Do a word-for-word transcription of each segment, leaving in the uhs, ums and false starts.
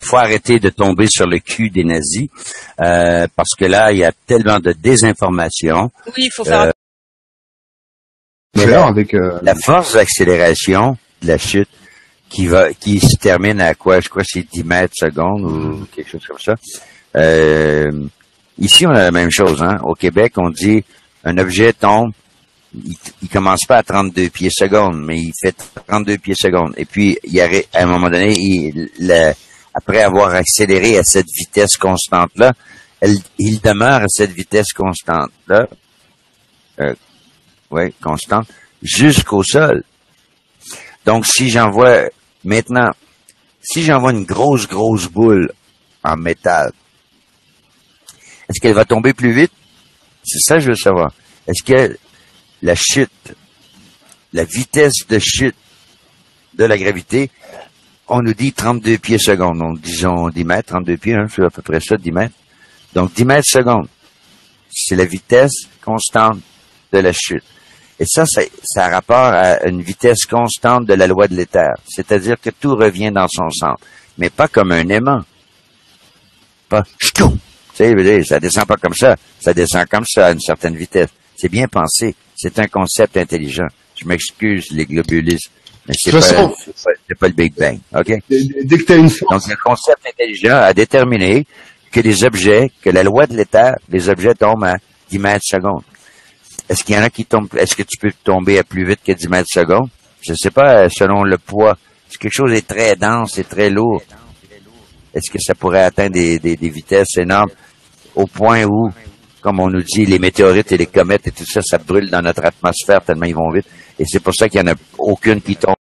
faut arrêter de tomber sur le cul des nazis, euh, parce que là, il y a tellement de désinformation. Oui, il faut faire... Euh, mais Faire la, avec, euh, la force d'accélération de la chute qui va, qui se termine à quoi? Je crois que c'est dix mètres secondes ou quelque chose comme ça. Euh, ici, on a la même chose, hein. Au Québec, on dit un objet tombe, il, il commence pas à trente-deux pieds secondes, mais il fait trente-deux pieds secondes. Et puis, il arrête, à un moment donné, il, le, après avoir accéléré à cette vitesse constante-là, elle, il demeure à cette vitesse constante-là, euh, ouais, constante, jusqu'au sol. Donc, si j'envoie, maintenant, si j'envoie une grosse, grosse boule en métal, est-ce qu'elle va tomber plus vite? C'est ça que je veux savoir. Est-ce que la chute, la vitesse de chute de la gravité, on nous dit trente-deux pieds secondes. Donc, disons dix mètres, trente-deux pieds, hein, c'est à peu près ça, dix mètres. Donc, dix mètres secondes. C'est la vitesse constante de la chute. Et ça, ça, ça a rapport à une vitesse constante de la loi de l'éther. C'est-à-dire que tout revient dans son centre. Mais pas comme un aimant. Pas, ch'toum! Tu sais, ça descend pas comme ça. Ça descend comme ça à une certaine vitesse. C'est bien pensé. C'est un concept intelligent. Je m'excuse, les globulistes. Mais c'est pas, façon, c'est pas, c'est pas le Big Bang. OK? Dès que tu as une force. Donc, le concept intelligent a déterminé que les objets, que la loi de l'éther, les objets tombent à dix mètres secondes. Est-ce qu'il y en a qui tombent, est-ce que tu peux tomber à plus vite que dix mètres secondes? Je sais pas, selon le poids. Si quelque chose est très dense et très lourd, est-ce que ça pourrait atteindre des, des, des vitesses énormes au point où, comme on nous dit, les météorites et les comètes et tout ça, ça brûle dans notre atmosphère tellement ils vont vite. Et c'est pour ça qu'il n'y en a aucune qui tombe.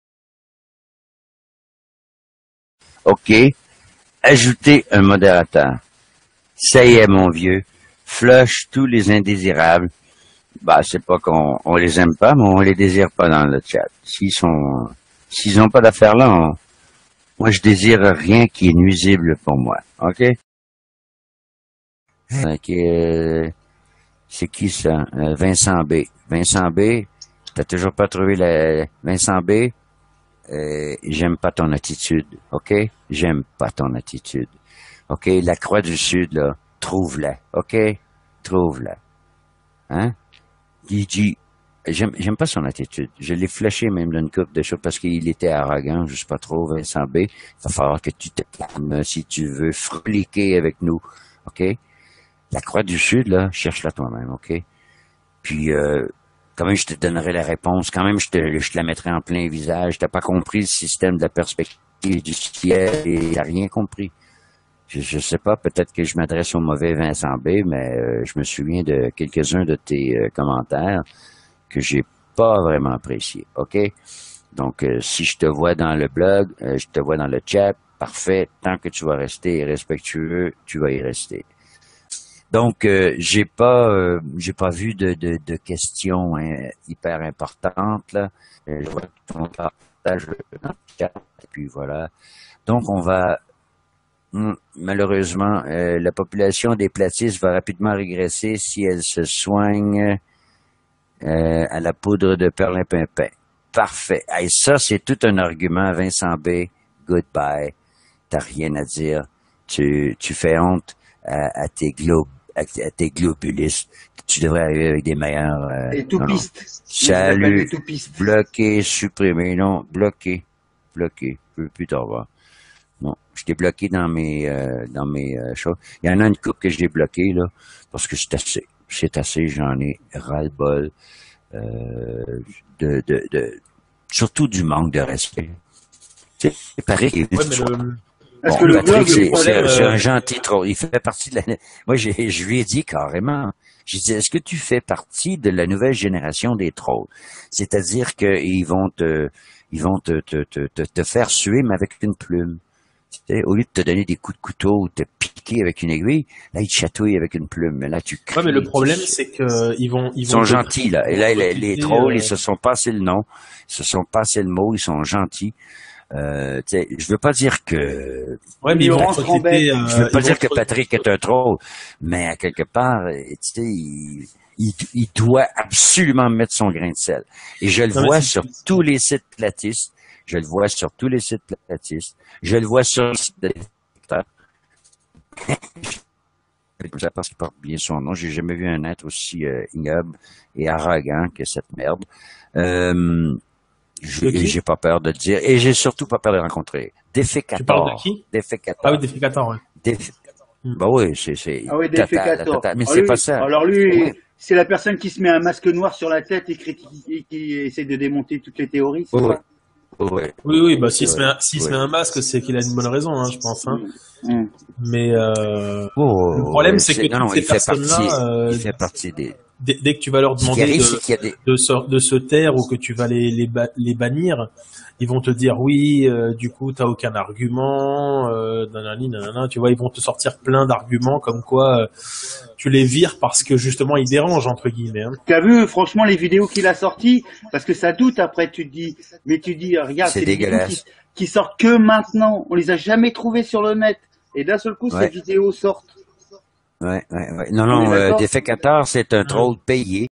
OK. Ajouter un modérateur. Ça y est, mon vieux. Flush tous les indésirables. Bah, c'est pas qu'on on les aime pas, mais on les désire pas dans le chat. S'ils sont, s'ils ont pas d'affaires là, on, moi je désire rien qui est nuisible pour moi. OK? OK, euh, c'est qui ça? Euh, Vincent B. Vincent B, t'as toujours pas trouvé la Vincent B? Euh, j'aime pas ton attitude. OK? J'aime pas ton attitude. OK? La Croix du Sud, là, trouve-la. OK? Trouve-la. Hein? Il dit, j'aime, j'aime pas son attitude. Je l'ai flashé même d'une couple de choses parce qu'il était arrogant, je sais pas trop, Vincent B. Il va falloir que tu te calmes si tu veux froliquer avec nous. OK? La Croix du Sud, là, cherche-la toi-même, OK? Puis, euh, quand même, je te donnerai la réponse. Quand même, je te, je te la mettrai en plein visage. T'as pas compris le système de la perspective du ciel et t'as rien compris. Je, je sais pas, peut-être que je m'adresse au mauvais Vincent B, mais euh, je me souviens de quelques-uns de tes euh, commentaires que j'ai pas vraiment appréciés, OK? Donc, euh, si je te vois dans le blog, euh, je te vois dans le chat, parfait. Tant que tu vas rester respectueux, tu vas y rester. Donc, euh, j'ai pas euh, j'ai pas vu de, de, de questions hein, hyper importantes, là. Euh, je vois ton partage dans le chat, et puis voilà. Donc, on va... Malheureusement, euh, la population des platistes va rapidement régresser si elle se soigne euh, à la poudre de perlimpinpin. Parfait. Et ça, c'est tout un argument, Vincent B. Goodbye. T'as rien à dire. Tu, tu fais honte à, à tes globes, à, à tes globulistes. Tu devrais arriver avec des meilleurs... Euh, des toupistes. Salut. Bloqué, supprimé. Non, bloqué. Bloqué. Je peux plus t'en voir. Non, je t'ai bloqué dans mes euh, dans mes euh, choses. Il y en a une couple que j'ai bloqué là parce que c'est assez, c'est assez. J'en ai ras-le-bol euh, de, de de surtout du manque de respect. C'est pareil. Ouais, mais le... Bon, que Patrick, c'est euh... un gentil troll. Il fait partie de la. Moi, j'ai, je lui ai dit carrément. J'ai dit, est-ce que tu fais partie de la nouvelle génération des trolls? C'est-à-dire qu'ils vont te, ils vont te te te te, te faire suer, mais avec une plume. T'sais, au lieu de te donner des coups de couteau ou de te piquer avec une aiguille, là, ils te chatouillent avec une plume. Mais là, tu cries. Ouais, mais le problème, c'est que ils vont, ils, ils sont vont gentils, là. Et là, les, les trolls, euh... ils se sont passés le nom. Ils se sont passés le mot. Ils sont gentils. Euh, tu sais, je veux pas dire que... Ouais, mais ils vont recruter, euh, je veux pas dire que Patrick est un troll. Mais à quelque part, tu sais, il, il, il doit absolument mettre son grain de sel. Et je le Non, vois mais sur tous les sites platistes. Je le vois sur tous les sites platistes. Je le vois sur le site de parce qu'il porte bien son nom. J'ai jamais vu un être aussi euh, ignoble et arrogant que cette merde. Euh, j'ai, j'ai pas peur de le dire. Et j'ai surtout pas peur de le rencontrer. Défécator. Tu parles de qui? Défécator. Ah oui, Défécator, ouais. Déf... Bah oui, c'est, c'est Ah oui, total, Défécator. total. Mais Ah, c'est lui, pas ça. alors lui, Ouais. c'est la personne qui se met un masque noir sur la tête et, critique, et qui essaie de démonter toutes les théories, c'est Ouais. ça? Ouais. Oui, oui, bah s'il se Ouais. met un, s'il se Ouais. met un masque, c'est qu'il a une bonne raison, hein, je pense. Hein. Mmh. Mais euh, Oh, le problème, ouais, c'est que non, non, toutes ces il fait partie, personnes-là, euh, il fait partie des. dès, dès que tu vas leur Ce qui demander arrive, de, c'est qu'il y a des. de, se, de se taire ou que tu vas les, les, ba- les bannir, ils vont te dire oui, euh, du coup, t'as aucun argument, euh, nanani, nanana, tu vois, ils vont te sortir plein d'arguments comme quoi euh, tu les vires parce que justement ils dérangent entre guillemets. Hein. Tu as vu, franchement, les vidéos qu'il a sorties, parce que ça doute après, tu te dis, mais tu te dis, regarde, C'est c'est des vidéos dégueulasse. qui, qui sortent que maintenant, on les a jamais trouvées sur le net, et d'un seul coup, Ouais. ces vidéos sortent. Ouais, ouais, ouais. Non, On est non, euh, d'accord? Défécator, c'est un troll payé.